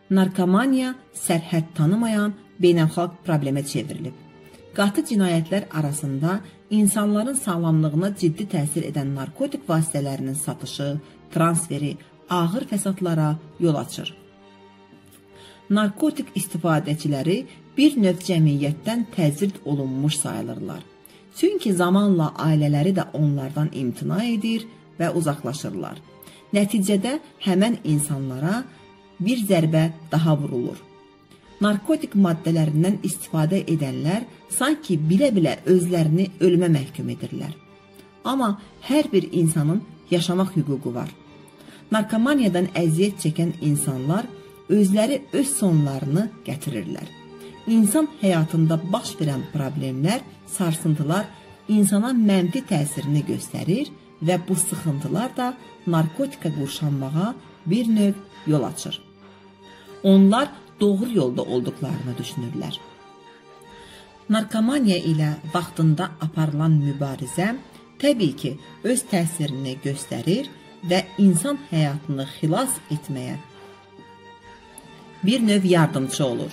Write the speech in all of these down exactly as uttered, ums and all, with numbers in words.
narkomaniya sərhəd tanımayan beynəlxalq problemə çevrilib. Qatı cinayətlər arasında insanların sağlamlığına ciddi təsir edən narkotik vasitələrinin satışı, transferi ağır fəsadlara yol açır. Narkotik istifadəçiləri bir növ cəmiyyətdən təzrid olunmuş sayılırlar. Çünki zamanla ailələri də onlardan imtina edir və uzaqlaşırlar. Nəticədə həmən insanlara bir zərbə daha vurulur. Narkotik maddələrindən istifadə edənlər sanki bilə-bilə özlərini ölümə məhkum edirlər. Amma hər bir insanın yaşamaq hüququ var. Narkomaniyadan əziyyət çəkən insanlar özləri öz sonlarını gətirirlər. İnsan həyatında baş verən problemlər, sarsıntılar insana mənfi təsirini göstərir və bu sıxıntılar da narkotika qurşanmağa bir növ yol açır. Onlar doğru yolda olduqlarını düşünürlər. Narkomaniya ilə vaxtında aparılan mübarizə təbii ki, öz təsirini göstərir və insan həyatını xilas etməyə bir növ yardımcı olur.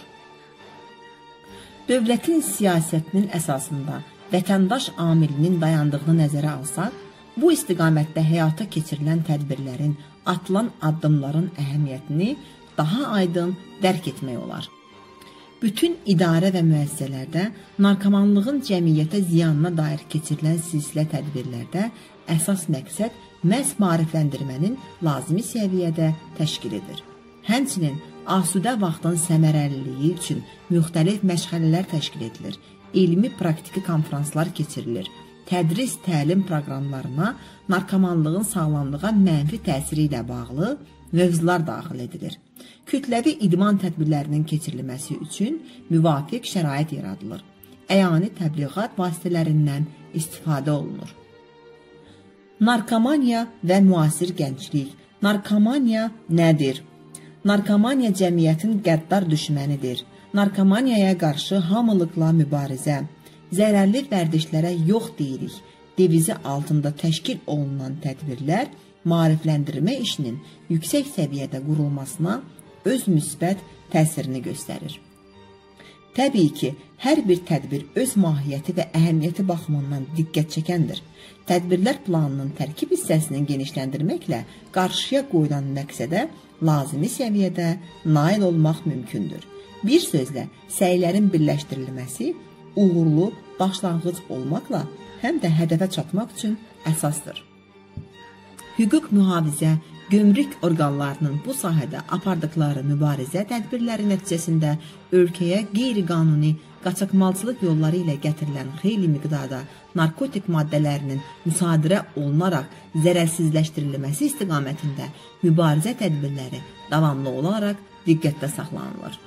Dövlətin siyasətinin əsasında vətəndaş amilinin dayandığını nəzərə alsaq, bu istiqamətdə həyata keçirilən tədbirlərin, atılan addımların əhəmiyyətini daha aydın dərk etmək olar. Bütün idarə və müəssisələrdə narkomanlığın cəmiyyətə ziyanına dair keçirilən silsilə tədbirlərdə əsas məqsəd məhz maarifləndirmənin lazımi səviyyədə təşkil edir. Həmçinin asudə vaxtın səmərəliliyi üçün müxtəlif məşğələlər təşkil edilir, elmi praktiki konferanslar keçirilir, tədris təlim proqramlarına narkomanlığın sağlamlığa mənfi təsiri ilə bağlı mövzular daxil edilir. Kütləvi idman tədbirlərinin keçirilməsi üçün müvafiq şərait yaradılır. Əyani təbliğat vasitələrindən istifadə olunur. Narkomaniya və müasir gənclik. Narkomaniya nədir? Narkomaniya cəmiyyətin qəddar düşmənidir. Narkomaniyaya qarşı hamılıqla mübarizə, zərərli vərdişlərə yox deyirik, devizi altında təşkil olunan tədbirlər maarifləndirmə işinin yüksək səviyyədə qurulmasına öz müsbət təsirini göstərir. Təbii ki, hər bir tədbir öz mahiyyəti və əhəmiyyəti baxımından diqqət çəkəndir. Tədbirlər planının tərkib hissəsini genişləndirməklə qarşıya qoyulan məqsədə lazımi səviyyədə nail olmaq mümkündür. Bir sözlə, səylərin birləşdirilməsi uğurlu başlanğıc olmaqla həm də hədəfə çatmaq üçün əsasdır. Hüquq mühafizə, gömrük orqanlarının bu sahədə apardıqları mübarizə tədbirləri nəticəsində ölkəyə qeyri-qanuni qaçaqmalçılıq yolları ilə gətirilən xeyli miqdarda narkotik maddələrinin müsadirə olunaraq zərərsizləşdirilməsi istiqamətində mübarizə tədbirləri davamlı olaraq diqqətdə saxlanılır.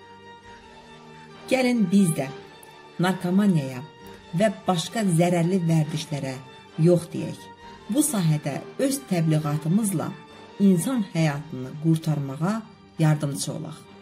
Gəlin biz də narkomaniyaya və başqa zərərli vərdişlərə yox deyək. Bu sahədə öz təbliğatımızla insan həyatını qurtarmağa yardımcı olaq.